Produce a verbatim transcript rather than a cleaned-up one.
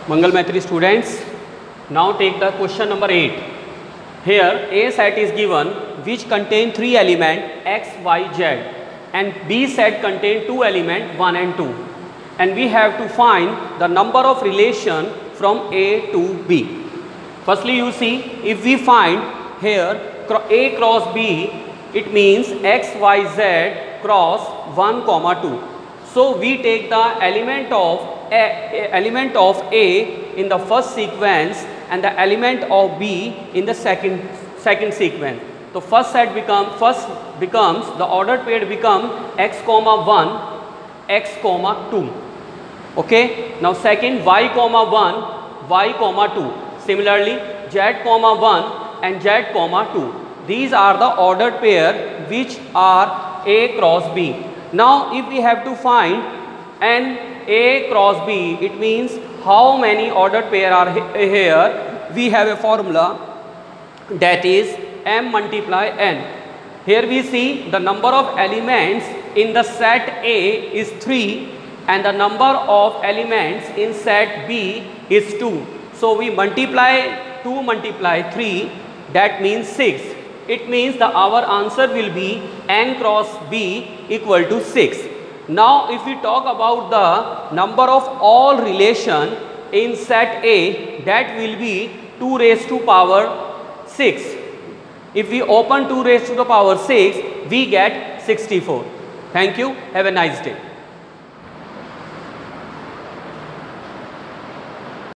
Mangal Maitri students, now take the question number eight. Here A set is given which contain three element x, y, z, and B set contain two element one and two, and we have to find the number of relation from A to B. Firstly, you see, if we find here A cross B, it means x, y, z cross one comma two. So we take the element of a, element of A in the first sequence and the element of B in the second second sequence. So first set become first becomes the ordered pair become x comma one, x comma two. Okay. Now second y comma one, y comma two. Similarly z comma one and z comma two. These are the ordered pair which are A cross B. Now if we have to find an A cross B, it means how many ordered pair are here. We have a formula that is m multiply n. Here we see the number of elements in the set A is three and the number of elements in set B is two. So we multiply two multiply three, that means six. It means the our answer will be n cross B equal to six. Now if we talk about the number of all relation in set A, that will be two raised to power six. If we open two raised to the power six, we get sixty-four. Thank you. Have a nice day.